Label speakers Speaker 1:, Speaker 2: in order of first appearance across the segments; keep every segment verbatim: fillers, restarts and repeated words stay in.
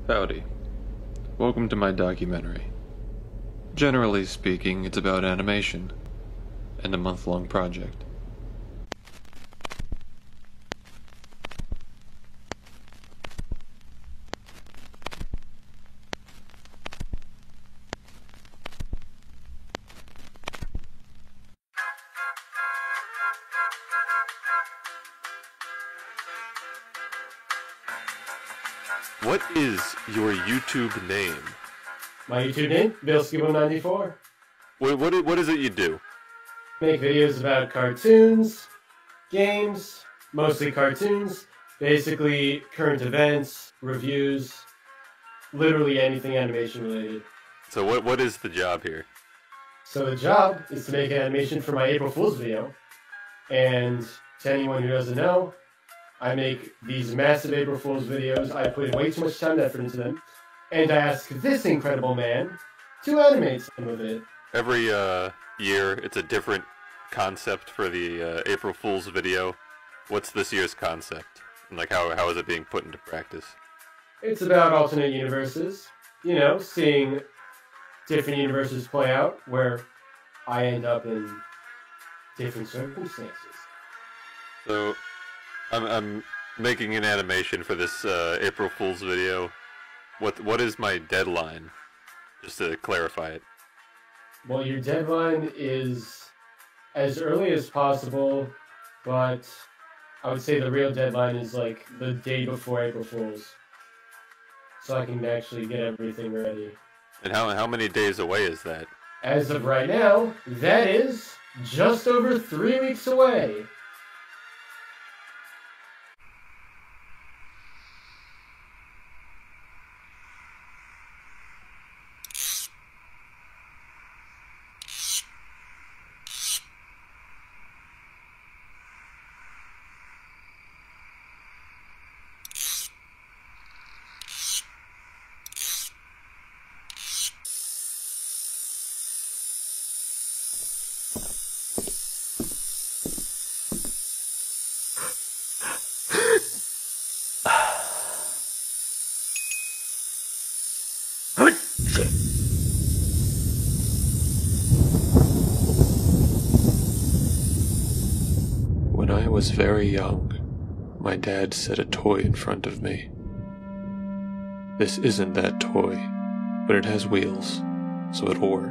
Speaker 1: Howdy. Welcome to my documentary. Generally speaking, it's about animation and a month-long project.
Speaker 2: What is your YouTube name?
Speaker 3: My YouTube name? Bill Skibbo ninety-four.
Speaker 2: What, what, what is it you do?
Speaker 3: Make videos about cartoons, games, mostly cartoons, basically current events, reviews, literally anything animation related.
Speaker 2: So what what is the job here?
Speaker 3: So the job is to make an animation for my April Fool's video. And to anyone who doesn't know, I make these massive April Fool's videos. I put in way too much time and effort into them. And I ask this incredible man to animate some of it.
Speaker 2: Every uh, year, it's a different concept for the uh, April Fool's video. What's this year's concept? And like, how how is it being put into practice?
Speaker 3: It's about alternate universes. You know, seeing different universes play out where I end up in different circumstances.
Speaker 2: So, I'm, I'm making an animation for this uh, April Fool's video. What What is my deadline? Just to clarify it.
Speaker 3: Well, your deadline is as early as possible, but I would say the real deadline is like the day before April Fool's. So I can actually get everything ready.
Speaker 2: And how, how many days away is that?
Speaker 3: As of right now, that is just over three weeks away.
Speaker 1: When I was very young, my dad set a toy in front of me. This isn't that toy, but it has wheels, so it'll work.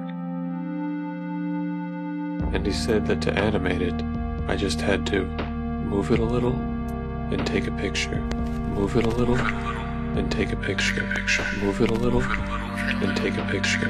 Speaker 1: And he said that to animate it, I just had to move it a little and take a picture. Move it a little and take a picture. Move it a little and take a picture.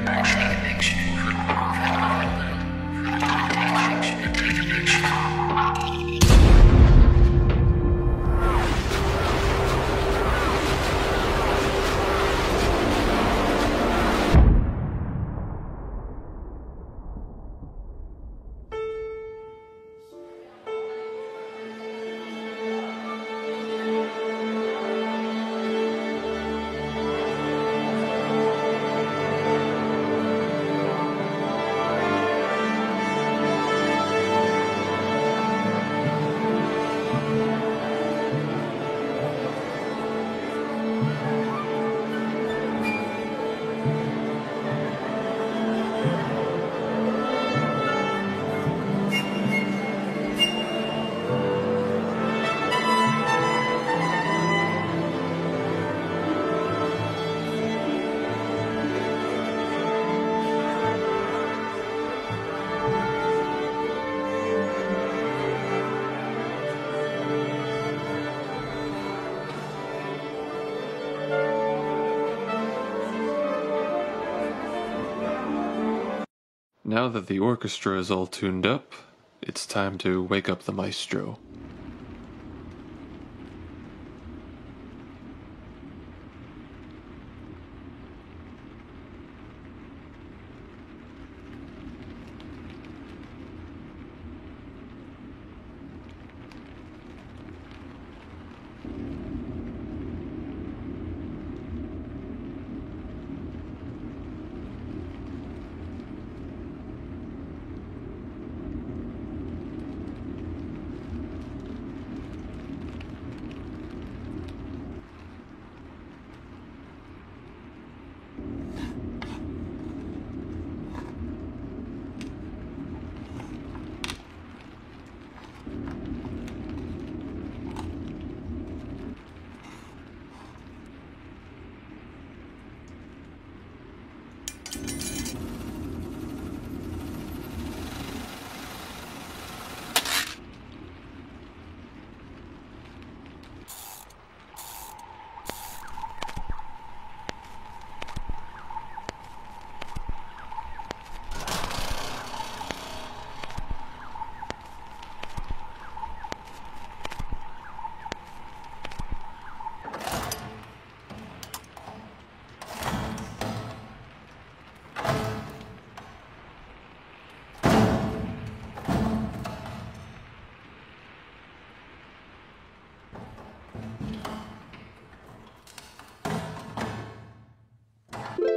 Speaker 1: Now that the orchestra is all tuned up, it's time to wake up the maestro.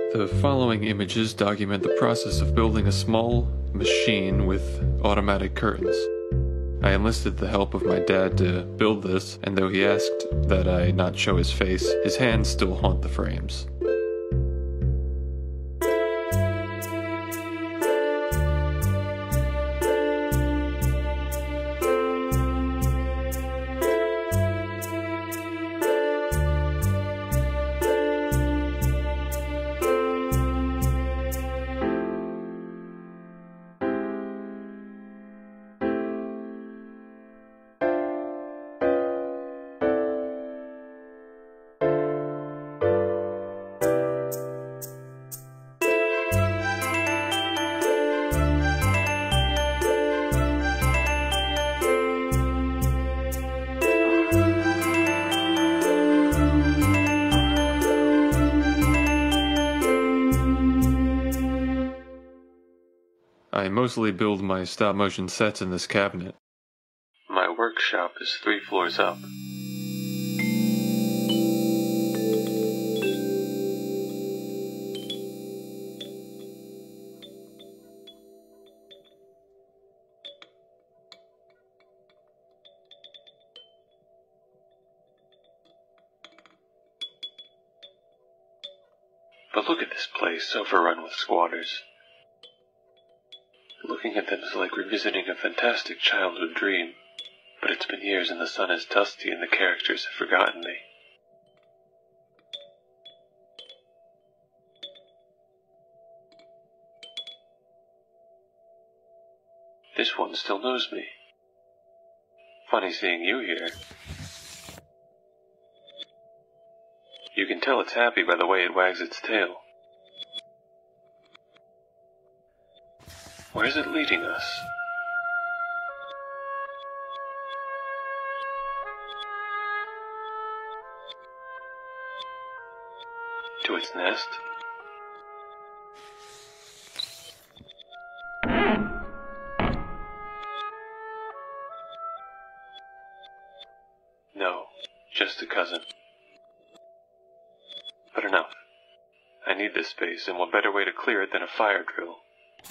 Speaker 1: The following images document the process of building a small machine with automatic curtains. I enlisted the help of my dad to build this, and though he asked that I not show his face, his hands still haunt the frames. I mostly build my stop-motion sets in this cabinet. My workshop is three floors up. But look at this place, overrun with squatters. Looking at them is like revisiting a fantastic childhood dream, but it's been years and the sun is dusty and the characters have forgotten me. This one still knows me. Funny seeing you here. You can tell it's happy by the way it wags its tail. Where's it leading us? To its nest? No, just a cousin. But enough. I need this space, and what better way to clear it than a fire drill?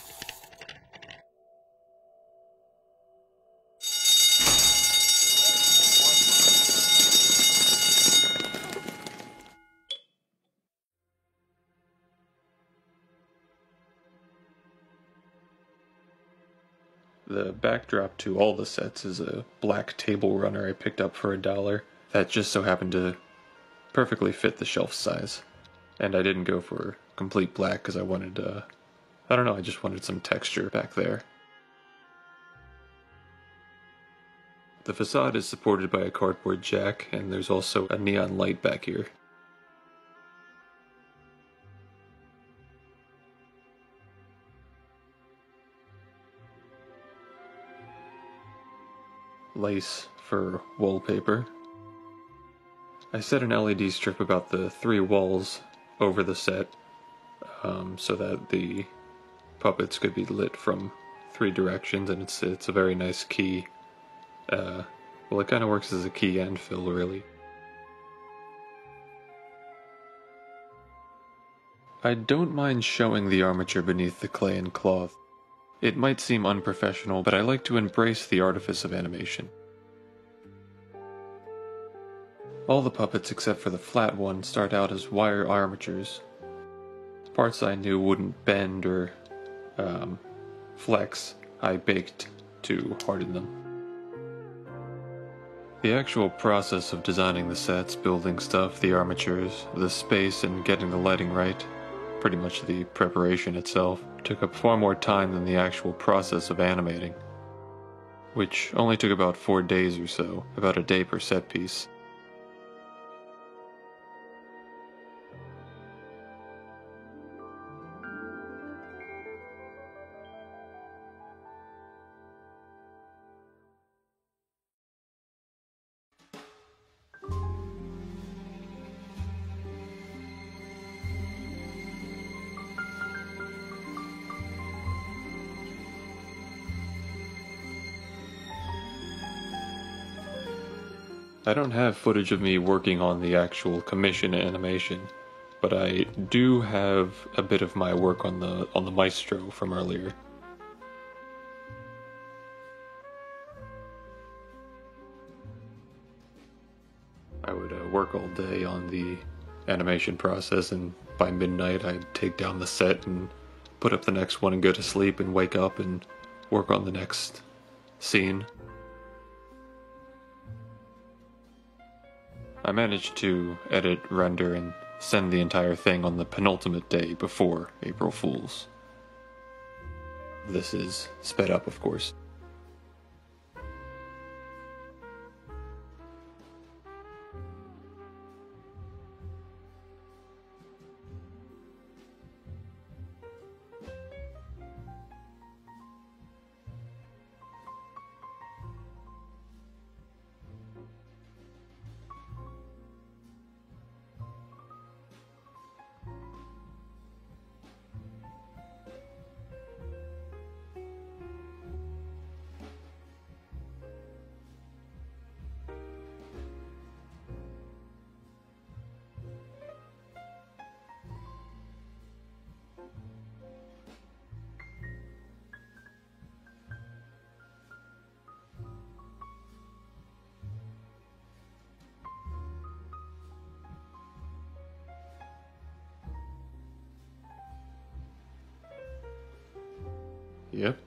Speaker 1: The backdrop to all the sets is a black table runner I picked up for a dollar that just so happened to perfectly fit the shelf size. And I didn't go for complete black because I wanted, uh, I don't know, I just wanted some texture back there. The facade is supported by a cardboard jack, and there's also a neon light back here. Lace for wallpaper. I set an L E D strip about the three walls over the set um, so that the puppets could be lit from three directions, and it's it's a very nice key. Uh, well, it kind of works as a key and fill, really. I don't mind showing the armature beneath the clay and cloth. It might seem unprofessional, but I like to embrace the artifice of animation. All the puppets except for the flat one start out as wire armatures. Parts I knew wouldn't bend or um, flex, I baked to harden them. The actual process of designing the sets, building stuff, the armatures, the space, and getting the lighting right, pretty much the preparation itself, took up far more time than the actual process of animating, which only took about four days or so, about a day per set piece. I don't have footage of me working on the actual commission animation, but I do have a bit of my work on the on the Maestro from earlier. I would uh, work all day on the animation process, and by midnight I'd take down the set and put up the next one and go to sleep and wake up and work on the next scene. I managed to edit, render, and send the entire thing on the penultimate day before April Fool's. This is sped up, of course. Yep.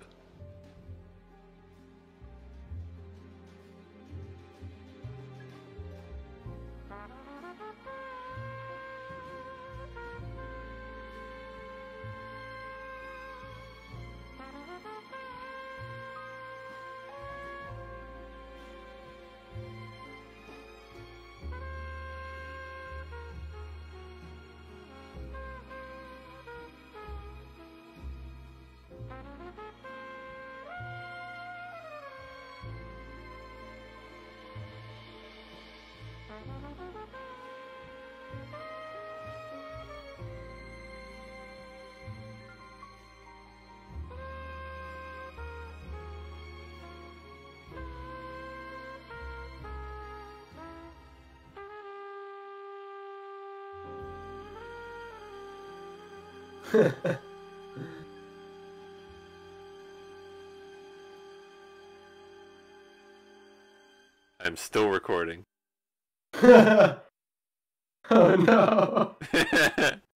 Speaker 2: I'm still recording.
Speaker 3: Oh no.